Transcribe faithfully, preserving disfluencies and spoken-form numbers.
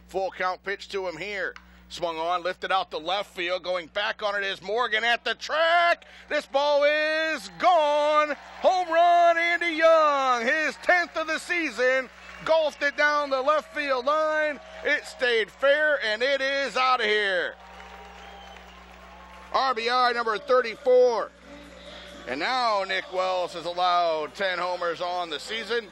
Full count pitch to him here. Swung on, lifted out to left field. Going back on it is Morgan at the track. This ball is gone. Home run, Andy Young. His tenth of the season. Golfed it down the left field line. It stayed fair, and it is out of here. R B I number thirty-four. And now Nick Wells has allowed ten homers on the season.